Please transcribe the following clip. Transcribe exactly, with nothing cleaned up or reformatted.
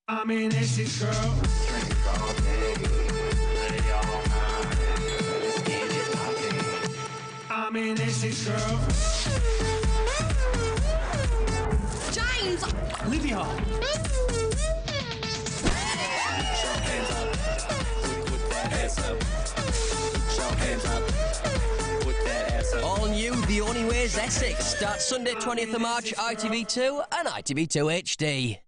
I'm in Essex, girl. Drink all day, play all night. Let's get it poppin'. I'm in Essex, girl. James! Olivia! Put your hands up. Put, put that ass up. Put your hands up. Put that ass up. All new The Only Way Is Essex starts Sunday twentieth of March, I T V two and I T V two H D.